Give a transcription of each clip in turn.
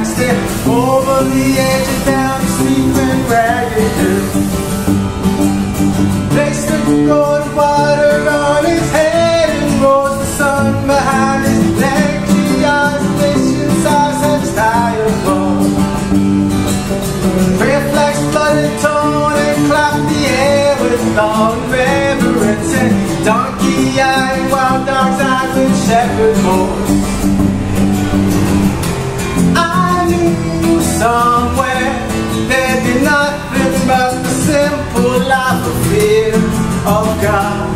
tracks there, over the edge and down the sleeping ragged hill. Placed the golden water on his head and rose the sun behind his lanky eyes, vicious eyes and his tired bones. Red flags flooded, torn and clapped the air with long reverence, and donkey-eyed wild dogs eyed with shepherd horns. I knew somewhere there'd be nothing but the simple life of fear of God.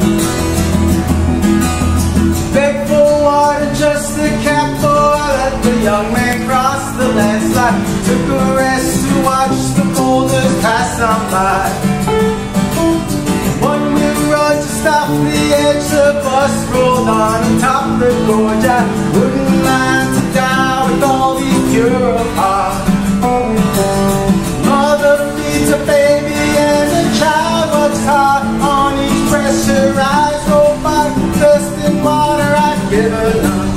Beg for water just to cap for let the young man cross the landslide. Took a rest to watch the boulders pass on by. One wheel rod to stop the edge, the bus rolled on top the gorge. I wouldn't mind to die with all these pure of heart. Mother feeds a baby and the child works hard on each pressurized robot, thirsting water I'd give her none.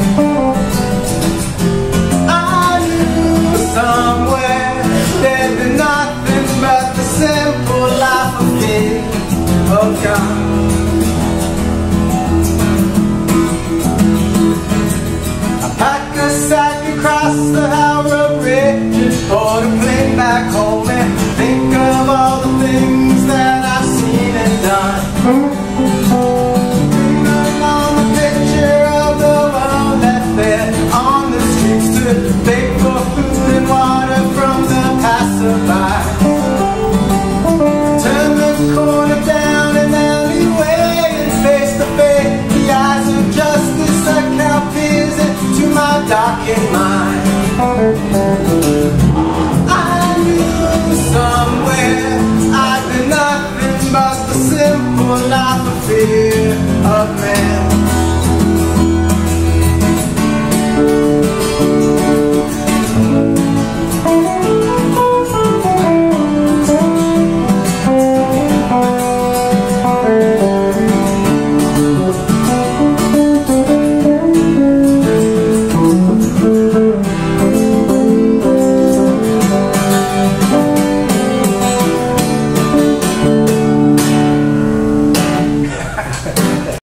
I knew somewhere there'd be nothing but the simple life of fear of God. I pack a sack across the Howrah Bridge and board a plane back home and think of all the things that I've seen and done. On the picture of the world left there on the streets to beg for food and water from the passerby. Turn the corner down an alleyway and face to face the eyes of justice that now peers into my darkened mind.